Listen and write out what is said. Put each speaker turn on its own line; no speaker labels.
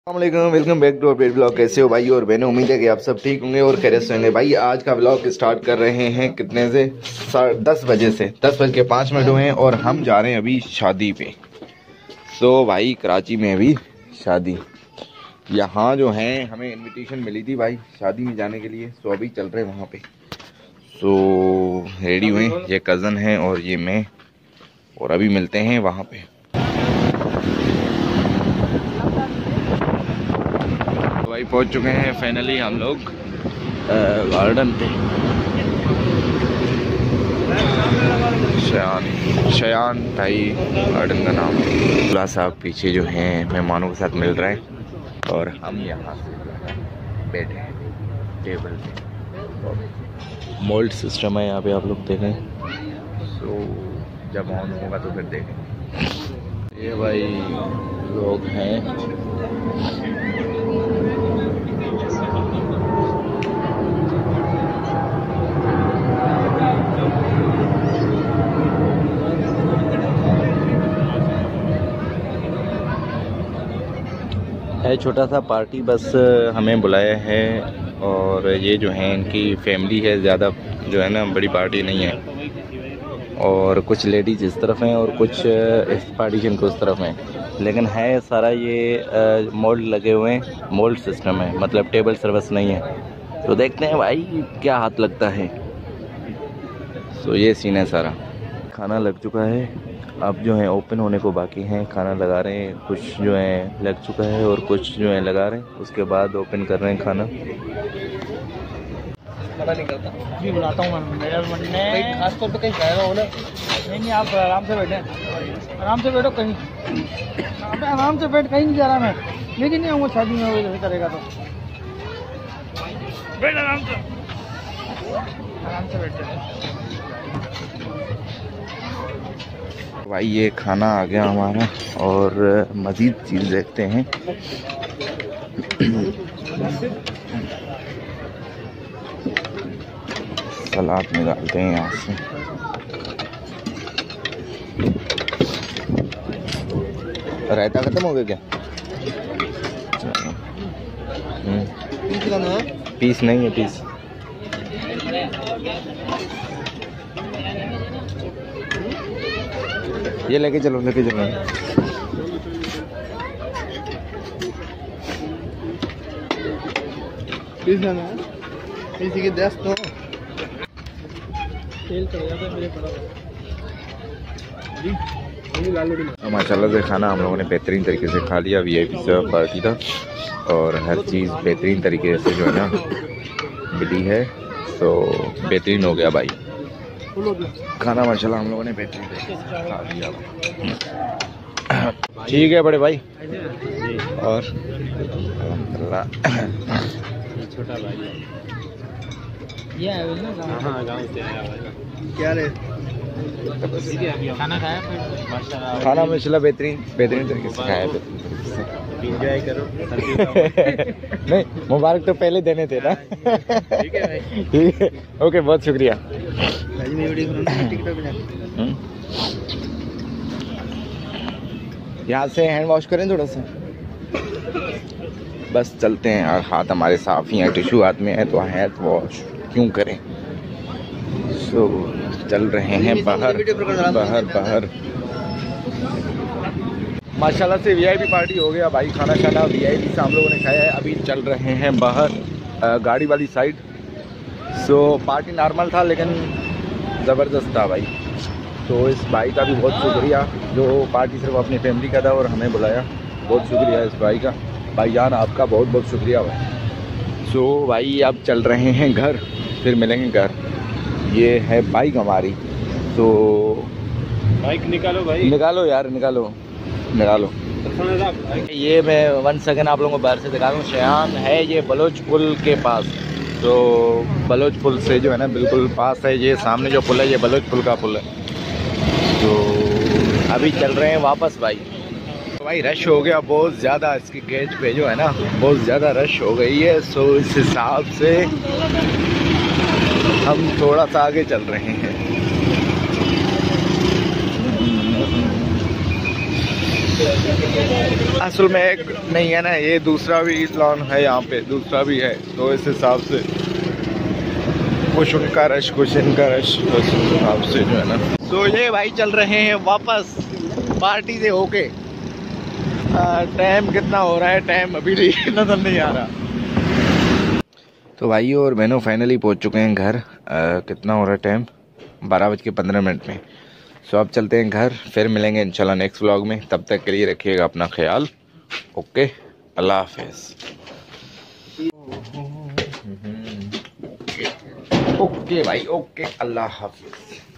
अस्सलामुअलैकुम, welcome back to update blog. कैसे हो भाई और बहनों, उम्मीद है कि आप सब ठीक होंगे और खैरियत से होंगे। भाई आज का ब्लॉग स्टार्ट कर रहे हैं कितने से 10 बजे से 10:05 हुए हैं और हम जा रहे हैं अभी शादी पे। सो भाई कराची में अभी शादी, यहाँ जो है हमें इनविटेशन मिली थी भाई शादी में जाने के लिए। सो अभी चल रहे हैं वहाँ पे। सो रेडी हुए, ये कज़न है और ये मैं, और अभी मिलते हैं वहाँ पे। भाई पहुंच चुके हैं फाइनली हम लोग गार्डन पे। शयान भाई गार्डन का नाम है। दूल्हा साहब पीछे जो हैं मेहमानों के साथ मिल रहे हैं और हम यहाँ से बैठे हैं टेबल पे। मोल्ड सिस्टम है यहाँ पे, आप लोग देखें। सो जब ऑन होगा तो फिर देखें। ये भाई लोग हैं, छोटा सा पार्टी बस हमें बुलाया है। और ये जो है इनकी फैमिली है, ज़्यादा जो है ना बड़ी पार्टी नहीं है। और कुछ लेडीज़ इस तरफ हैं और कुछ इस पार्टीशन को उस तरफ हैं, लेकिन है सारा ये मोल्ड लगे हुए हैं। मोल्ड सिस्टम है, मतलब टेबल सर्विस नहीं है। तो देखते हैं भाई क्या हाथ लगता है। सो ये सीन है सारा। खाना लग चुका है, अब जो है ओपन होने को बाकी हैं। खाना लगा रहे हैं, कुछ जो है लग चुका है और कुछ जो है लगा रहे हैं, उसके बाद ओपन कर रहे हैं खाना। पता नहीं करता भी बुलाता हूँ मैं खास तौर पे कहीं जाएगा हो ना। नहीं आप आराम से बैठे, आराम से बैठो, कहीं आराम से बैठ, कहीं नहीं जा रहा मैं, लेकिन नहीं आऊँगा शादी में वैसे करेगा तो बैठ आराम से बैठे। भाई ये खाना आ गया हमारा और मज़ीद चीज़ देखते हैं। सलाद निकालते हैं यहाँ से। रायता खत्म हो गया क्या? पीस नहीं है, पीस ये लेके चलो, लेके चलो। माशाल्लाह से खाना हम लोगों ने बेहतरीन तरीके से खा लिया। VIP सर्व पार्टी था और हर चीज़ बेहतरीन तरीके से जो है ना मिली है। तो बेहतरीन हो गया भाई खाना, माशाल्लाह हम लोगों ने बेहतरीन तरीके से खा लिया। ठीक है बड़े भाई। और अल्हम्दुलिल्लाह छोटा भाई ये गाँव से आया भाई। क्या रे खाना खाया? खाना माशाल्लाह बेहतरीन तरीके से खाया, एंजॉय करो। नहीं मुबारक तो पहले देने थे ना। ठीक है भाई, ठीक है, ओके, बहुत शुक्रिया। यहाँ से हैंड वॉश करें थोड़ा सा, बस चलते हैं। और हाथ हमारे साफ ही हैं, टिश्यू हाथ में है तो हैंड वॉश क्यों करें। सो चल रहे हैं बाहर। माशाल्लाह से VIP पार्टी हो गया भाई। खाना VIP से हम लोगों ने खाया है। अभी चल रहे हैं बाहर गाड़ी वाली साइड। सो पार्टी नॉर्मल था लेकिन ज़बरदस्त था भाई। तो इस भाई का भी बहुत शुक्रिया जो पार्टी सिर्फ अपनी फैमिली का था और हमें बुलाया। बहुत शुक्रिया इस भाई का, भाईजान आपका बहुत बहुत शुक्रिया भाई। सो भाई अब चल रहे हैं घर, फिर मिलेंगे घर। ये है बाइक हमारी। तो बाइक निकालो भाई, निकालो यार, निकालो। ये मैं 1 सेकंड आप लोगों को बाहर से दिखा दूँ। शयान है ये बलोच पुल के पास। तो बलोच पुल से जो है ना बिल्कुल पास है, ये सामने जो पुल है ये बलोच पुल का पुल है। तो अभी चल रहे हैं वापस भाई। तो भाई रश हो गया बहुत ज़्यादा, इसकी गेट पे जो है ना बहुत ज़्यादा रश हो गई है। सो इस हिसाब से हम थोड़ा सा आगे चल रहे हैं। असल में एक नहीं है ना, ये दूसरा भी लॉन है यहाँ पे, दूसरा भी है, तो इस हिसाब से कुछ उनका रश कुछ इनका रश, तो इस हिसाब से जो है ना। तो ये भाई चल रहे हैं वापस पार्टी से होके। टाइम कितना हो रहा है, टाइम अभी नजर नहीं आ रहा। तो भाई और बहनों फाइनली पहुंच चुके हैं घर। कितना हो रहा है टाइम, 12:15 में। सो अब चलते हैं घर, फिर मिलेंगे इंशाल्लाह नेक्स्ट व्लॉग में। तब तक के लिए रखिएगा अपना ख्याल। ओके, अल्लाह हाफिज़। ओके भाई, ओके, अल्लाह हाफिज़।